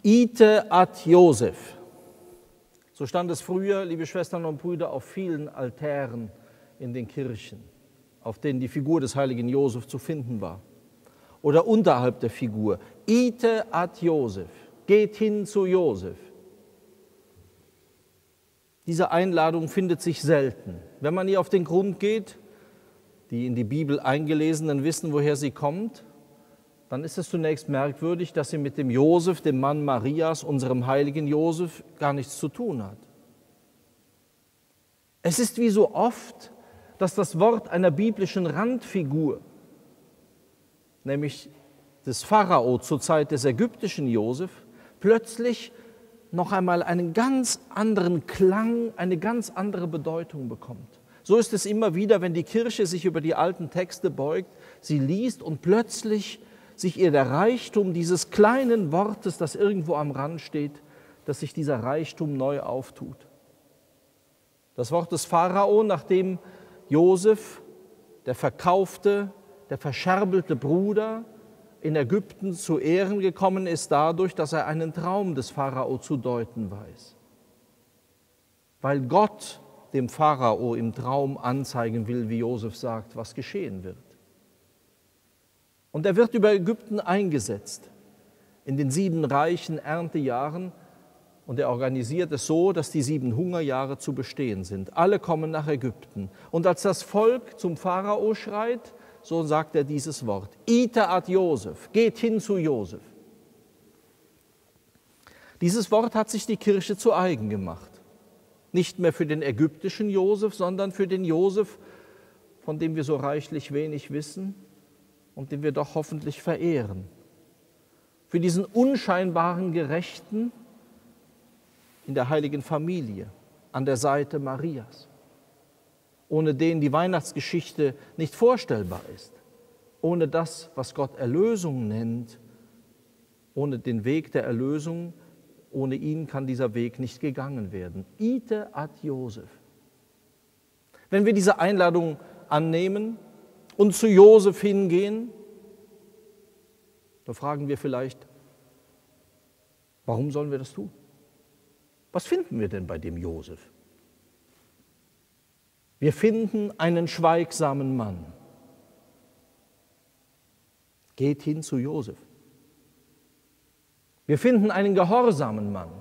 Ite ad Josef. So stand es früher, liebe Schwestern und Brüder, auf vielen Altären in den Kirchen, auf denen die Figur des heiligen Josef zu finden war. Oder unterhalb der Figur. Ite ad Josef. Geht hin zu Josef. Diese Einladung findet sich selten. Wenn man ihr auf den Grund geht, die in die Bibel Eingelesenen wissen, woher sie kommt, dann ist es zunächst merkwürdig, dass sie mit dem Josef, dem Mann Marias, unserem heiligen Josef, gar nichts zu tun hat. Es ist wie so oft, dass das Wort einer biblischen Randfigur, nämlich des Pharao zur Zeit des ägyptischen Josef, plötzlich noch einmal einen ganz anderen Klang, eine ganz andere Bedeutung bekommt. So ist es immer wieder, wenn die Kirche sich über die alten Texte beugt, sie liest und plötzlich sich ihr der Reichtum dieses kleinen Wortes, das irgendwo am Rand steht, dass sich dieser Reichtum neu auftut. Das Wort des Pharao, nachdem Josef, der verkaufte, der verscherbelte Bruder, in Ägypten zu Ehren gekommen ist dadurch, dass er einen Traum des Pharao zu deuten weiß. Weil Gott dem Pharao im Traum anzeigen will, wie Josef sagt, was geschehen wird. Und er wird über Ägypten eingesetzt in den 7 reichen Erntejahren und er organisiert es so, dass die 7 Hungerjahre zu bestehen sind. Alle kommen nach Ägypten. Und als das Volk zum Pharao schreit, so sagt er dieses Wort, Ite ad Josef, geht hin zu Josef. Dieses Wort hat sich die Kirche zu eigen gemacht. Nicht mehr für den ägyptischen Josef, sondern für den Josef, von dem wir so reichlich wenig wissen und den wir doch hoffentlich verehren. Für diesen unscheinbaren Gerechten in der heiligen Familie, an der Seite Marias, ohne den die Weihnachtsgeschichte nicht vorstellbar ist, ohne das, was Gott Erlösung nennt, ohne den Weg der Erlösung, ohne ihn kann dieser Weg nicht gegangen werden. Ite ad Josef. Wenn wir diese Einladung annehmen und zu Josef hingehen, dann fragen wir vielleicht, warum sollen wir das tun? Was finden wir denn bei dem Josef? Wir finden einen schweigsamen Mann. Geht hin zu Josef. Wir finden einen gehorsamen Mann.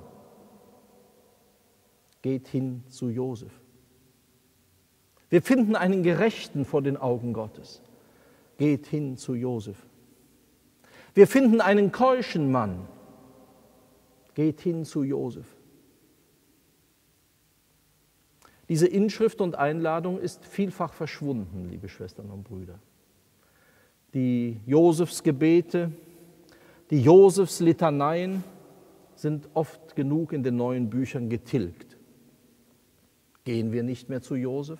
Geht hin zu Josef. Wir finden einen Gerechten vor den Augen Gottes. Geht hin zu Josef. Wir finden einen keuschen Mann. Geht hin zu Josef. Diese Inschrift und Einladung ist vielfach verschwunden, liebe Schwestern und Brüder. Die Josefsgebete, die Josefslitaneien sind oft genug in den neuen Büchern getilgt. Gehen wir nicht mehr zu Josef?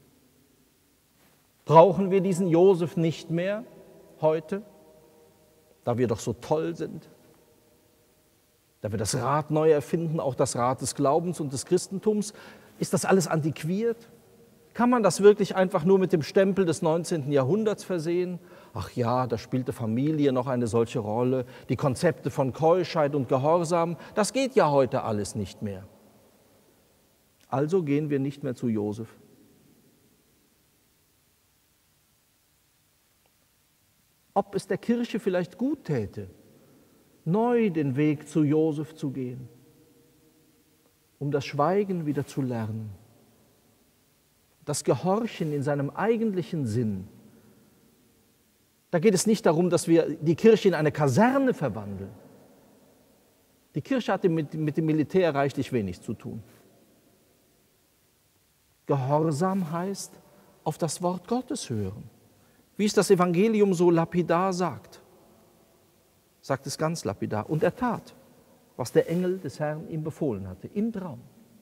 Brauchen wir diesen Josef nicht mehr heute, da wir doch so toll sind? Da wir das Rad neu erfinden, auch das Rad des Glaubens und des Christentums? Ist das alles antiquiert? Kann man das wirklich einfach nur mit dem Stempel des 19. Jahrhunderts versehen? Ach ja, da spielte Familie noch eine solche Rolle, die Konzepte von Keuschheit und Gehorsam, das geht ja heute alles nicht mehr. Also gehen wir nicht mehr zu Josef. Ob es der Kirche vielleicht gut täte, neu den Weg zu Josef zu gehen, um das Schweigen wieder zu lernen, das Gehorchen in seinem eigentlichen Sinn. Da geht es nicht darum, dass wir die Kirche in eine Kaserne verwandeln. Die Kirche hat mit dem Militär reichlich wenig zu tun. Gehorsam heißt, auf das Wort Gottes hören. Wie es das Evangelium so lapidar sagt es ganz lapidar. Und er tat, was der Engel des Herrn ihm befohlen hatte, im Traum.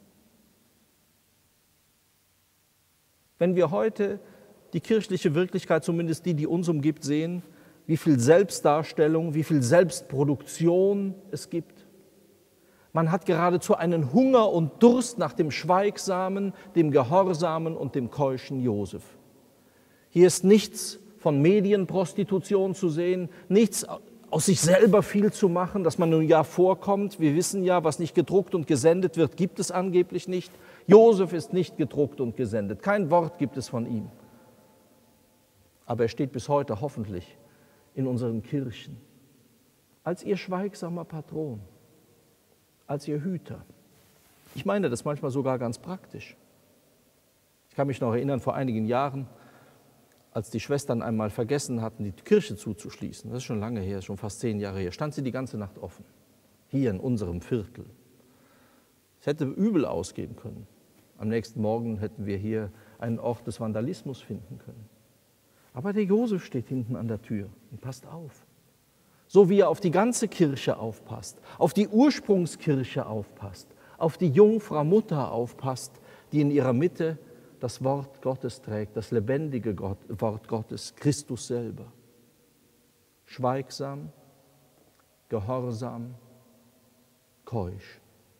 Wenn wir heute die kirchliche Wirklichkeit, zumindest die uns umgibt, sehen, wie viel Selbstdarstellung, wie viel Selbstproduktion es gibt. Man hat geradezu einen Hunger und Durst nach dem schweigsamen, dem gehorsamen und dem keuschen Josef. Hier ist nichts von Medienprostitution zu sehen, nichts aus sich selber viel zu machen, dass man nun ja vorkommt. Wir wissen ja, was nicht gedruckt und gesendet wird, gibt es angeblich nicht. Josef ist nicht gedruckt und gesendet, kein Wort gibt es von ihm. Aber er steht bis heute hoffentlich in unseren Kirchen als ihr schweigsamer Patron, als ihr Hüter. Ich meine das manchmal sogar ganz praktisch. Ich kann mich noch erinnern, vor einigen Jahren, als die Schwestern einmal vergessen hatten, die Kirche zuzuschließen, das ist schon lange her, schon fast 10 Jahre her, stand sie die ganze Nacht offen, hier in unserem Viertel. Es hätte übel ausgehen können. Am nächsten Morgen hätten wir hier einen Ort des Vandalismus finden können. Aber der Josef steht hinten an der Tür und passt auf. So wie er auf die ganze Kirche aufpasst, auf die Ursprungskirche aufpasst, auf die Jungfrau Mutter aufpasst, die in ihrer Mitte das Wort Gottes trägt, das lebendige Wort Gottes, Christus selber. Schweigsam, gehorsam, keusch.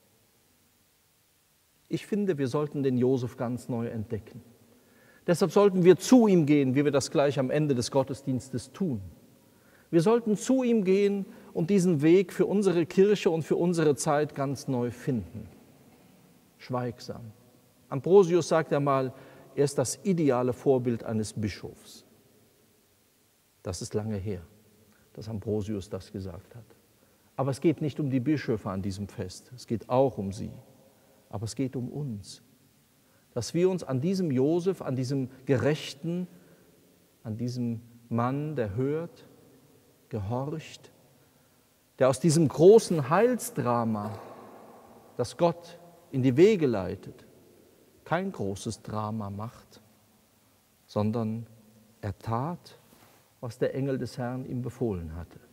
Ich finde, wir sollten den Josef ganz neu entdecken. Deshalb sollten wir zu ihm gehen, wie wir das gleich am Ende des Gottesdienstes tun. Wir sollten zu ihm gehen und diesen Weg für unsere Kirche und für unsere Zeit ganz neu finden. Schweigsam. Ambrosius sagt einmal, er ist das ideale Vorbild eines Bischofs. Das ist lange her, dass Ambrosius das gesagt hat. Aber es geht nicht um die Bischöfe an diesem Fest, es geht auch um sie. Aber es geht um uns, dass wir uns an diesem Josef, an diesem Gerechten, an diesem Mann, der hört, gehorcht, der aus diesem großen Heilsdrama, das Gott in die Wege leitet, kein großes Drama macht, sondern er tat, was der Engel des Herrn ihm befohlen hatte.